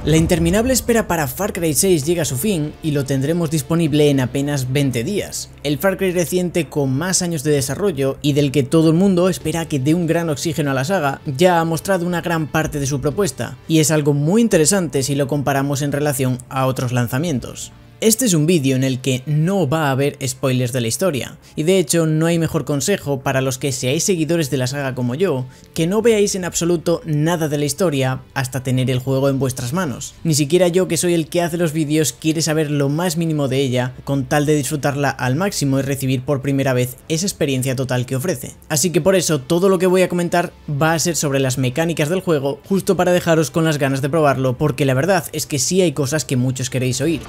La interminable espera para Far Cry 6 llega a su fin y lo tendremos disponible en apenas 20 días. El Far Cry reciente con más años de desarrollo y del que todo el mundo espera que dé un gran oxígeno a la saga, ya ha mostrado una gran parte de su propuesta, y es algo muy interesante si lo comparamos en relación a otros lanzamientos. Este es un vídeo en el que no va a haber spoilers de la historia, y de hecho no hay mejor consejo para los que seáis seguidores de la saga como yo, que no veáis en absoluto nada de la historia hasta tener el juego en vuestras manos. Ni siquiera yo, que soy el que hace los vídeos, quiere saber lo más mínimo de ella, con tal de disfrutarla al máximo y recibir por primera vez esa experiencia total que ofrece. Así que por eso todo lo que voy a comentar va a ser sobre las mecánicas del juego, justo para dejaros con las ganas de probarlo, porque la verdad es que sí hay cosas que muchos queréis oír.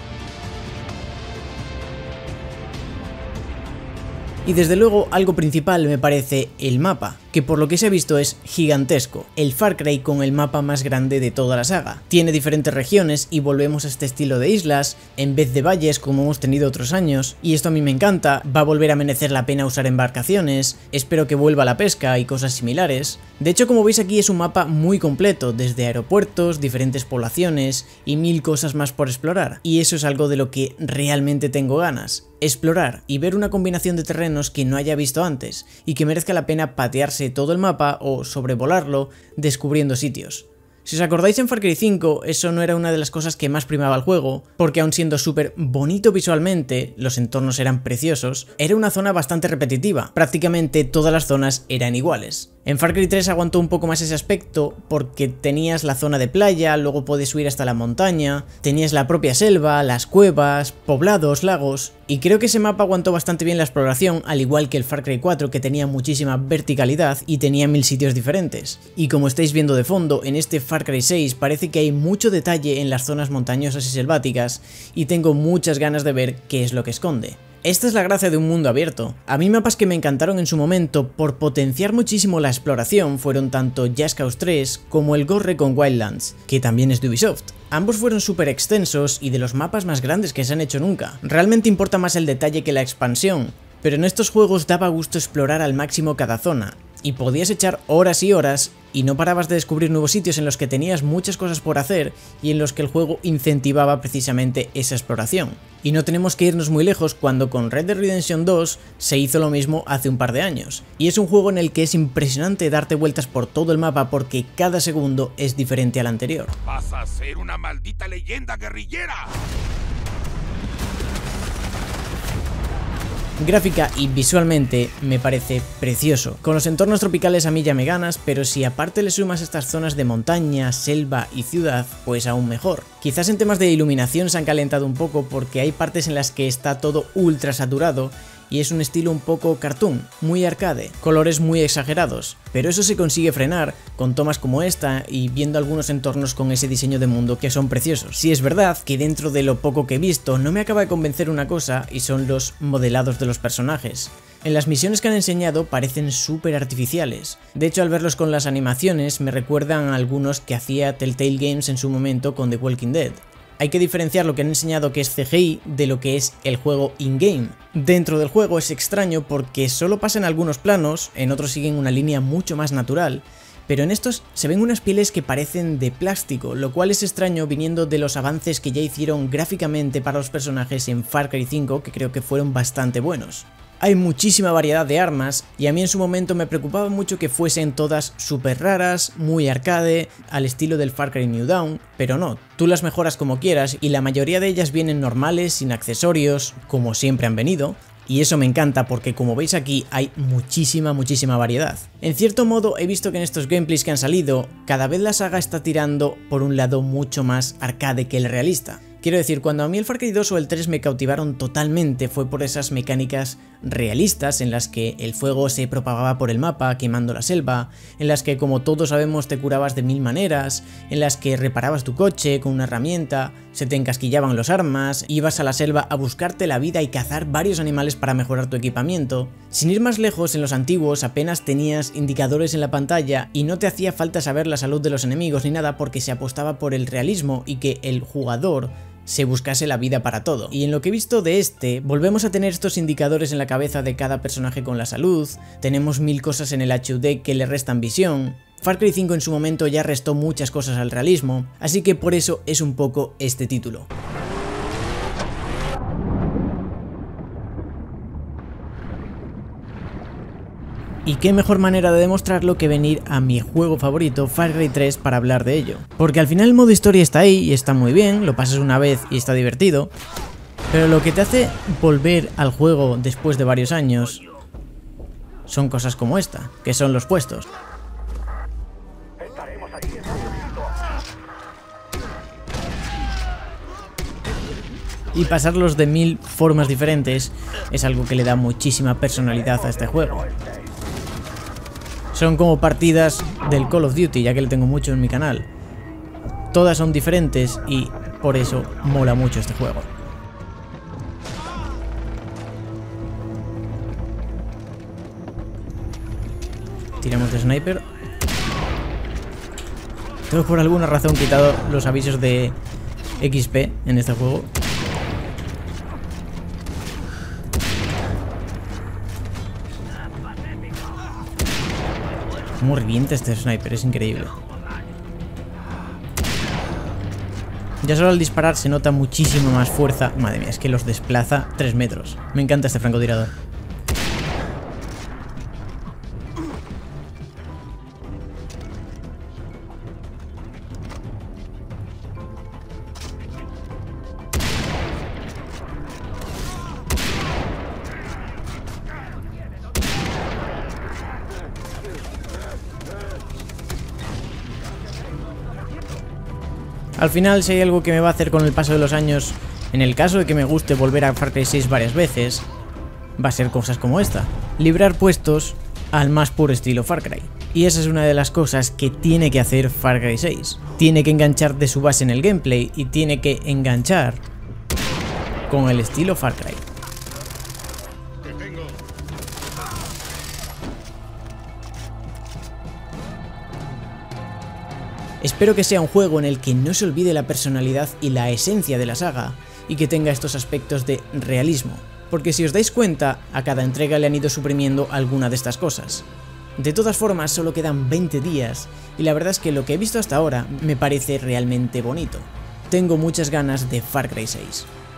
Y desde luego algo principal me parece el mapa, que por lo que se ha visto es gigantesco, el Far Cry con el mapa más grande de toda la saga. Tiene diferentes regiones y volvemos a este estilo de islas, en vez de valles como hemos tenido otros años, y esto a mí me encanta. Va a volver a merecer la pena usar embarcaciones, espero que vuelva la pesca y cosas similares. De hecho, como veis aquí, es un mapa muy completo, desde aeropuertos, diferentes poblaciones y mil cosas más por explorar, y eso es algo de lo que realmente tengo ganas. Explorar y ver una combinación de terrenos que no haya visto antes y que merezca la pena patearse todo el mapa o sobrevolarlo descubriendo sitios. Si os acordáis, en Far Cry 5 eso no era una de las cosas que más primaba el juego, porque aun siendo súper bonito visualmente, los entornos eran preciosos, era una zona bastante repetitiva, prácticamente todas las zonas eran iguales. En Far Cry 3 aguantó un poco más ese aspecto porque tenías la zona de playa, luego podías subir hasta la montaña, tenías la propia selva, las cuevas, poblados, lagos, y creo que ese mapa aguantó bastante bien la exploración, al igual que el Far Cry 4, que tenía muchísima verticalidad y tenía 1000 sitios diferentes. Y como estáis viendo de fondo, en este Far Cry 6 parece que hay mucho detalle en las zonas montañosas y selváticas, y tengo muchas ganas de ver qué es lo que esconde. Esta es la gracia de un mundo abierto. A mí mapas que me encantaron en su momento por potenciar muchísimo la exploración fueron tanto Just Cause 3 como el Ghost Recon Wildlands, que también es de Ubisoft. Ambos fueron súper extensos y de los mapas más grandes que se han hecho nunca. Realmente importa más el detalle que la expansión, pero en estos juegos daba gusto explorar al máximo cada zona, y podías echar horas y horas y no parabas de descubrir nuevos sitios en los que tenías muchas cosas por hacer y en los que el juego incentivaba precisamente esa exploración. Y no tenemos que irnos muy lejos cuando con Red Dead Redemption 2 se hizo lo mismo hace un par de años. Y es un juego en el que es impresionante darte vueltas por todo el mapa porque cada segundo es diferente al anterior. ¡Vas a ser una maldita leyenda guerrillera! Gráfica y visualmente me parece precioso. Con los entornos tropicales a mí ya me ganas, pero si aparte le sumas estas zonas de montaña, selva y ciudad, pues aún mejor. Quizás en temas de iluminación se han calentado un poco porque hay partes en las que está todo ultra saturado y es un estilo un poco cartoon, muy arcade, colores muy exagerados, pero eso se consigue frenar con tomas como esta y viendo algunos entornos con ese diseño de mundo que son preciosos. Sí, es verdad que dentro de lo poco que he visto no me acaba de convencer una cosa, y son los modelados de los personajes. En las misiones que han enseñado parecen súper artificiales. De hecho, al verlos con las animaciones me recuerdan a algunos que hacía Telltale Games en su momento con The Walking Dead. Hay que diferenciar lo que han enseñado que es CGI de lo que es el juego in-game. Dentro del juego es extraño porque solo pasan algunos planos, en otros siguen una línea mucho más natural, pero en estos se ven unas pieles que parecen de plástico, lo cual es extraño viniendo de los avances que ya hicieron gráficamente para los personajes en Far Cry 5, que creo que fueron bastante buenos. Hay muchísima variedad de armas y a mí en su momento me preocupaba mucho que fuesen todas súper raras, muy arcade, al estilo del Far Cry New Dawn, pero no, tú las mejoras como quieras y la mayoría de ellas vienen normales, sin accesorios, como siempre han venido. Y eso me encanta porque, como veis aquí, hay muchísima variedad. En cierto modo he visto que en estos gameplays que han salido, cada vez la saga está tirando por un lado mucho más arcade que el realista. Quiero decir, cuando a mí el Far Cry 2 o el 3 me cautivaron totalmente fue por esas mecánicas realistas en las que el fuego se propagaba por el mapa quemando la selva, en las que, como todos sabemos, te curabas de 1000 maneras, en las que reparabas tu coche con una herramienta, se te encasquillaban los armas, ibas a la selva a buscarte la vida y cazar varios animales para mejorar tu equipamiento. Sin ir más lejos, en los antiguos apenas tenías indicadores en la pantalla y no te hacía falta saber la salud de los enemigos ni nada porque se apostaba por el realismo y que el jugador se buscase la vida para todo. Y en lo que he visto de este, volvemos a tener estos indicadores en la cabeza de cada personaje con la salud, tenemos 1000 cosas en el HUD que le restan visión, Far Cry 5 en su momento ya restó muchas cosas al realismo, así que por eso es un poco este título. Y qué mejor manera de demostrarlo que venir a mi juego favorito, Far Cry 3, para hablar de ello. Porque al final el modo historia está ahí y está muy bien, lo pasas una vez y está divertido, pero lo que te hace volver al juego después de varios años son cosas como esta, que son los puestos. Y pasarlos de 1000 formas diferentes es algo que le da muchísima personalidad a este juego. Son como partidas del Call of Duty, ya que le tengo mucho en mi canal. Todas son diferentes y por eso mola mucho este juego. Tiramos de sniper. Tengo por alguna razón quitado los avisos de XP en este juego. Cómo revienta este sniper, es increíble. Ya solo al disparar se nota muchísimo más fuerza. Madre mía, es que los desplaza 3 metros. Me encanta este francotirador. Al final, si hay algo que me va a hacer con el paso de los años, en el caso de que me guste volver a Far Cry 6 varias veces, va a ser cosas como esta. Librar puestos al más puro estilo Far Cry. Y esa es una de las cosas que tiene que hacer Far Cry 6. Tiene que enganchar de su base en el gameplay y tiene que enganchar con el estilo Far Cry. Espero que sea un juego en el que no se olvide la personalidad y la esencia de la saga, y que tenga estos aspectos de realismo, porque si os dais cuenta, a cada entrega le han ido suprimiendo alguna de estas cosas. De todas formas, solo quedan 20 días, y la verdad es que lo que he visto hasta ahora me parece realmente bonito. Tengo muchas ganas de Far Cry 6.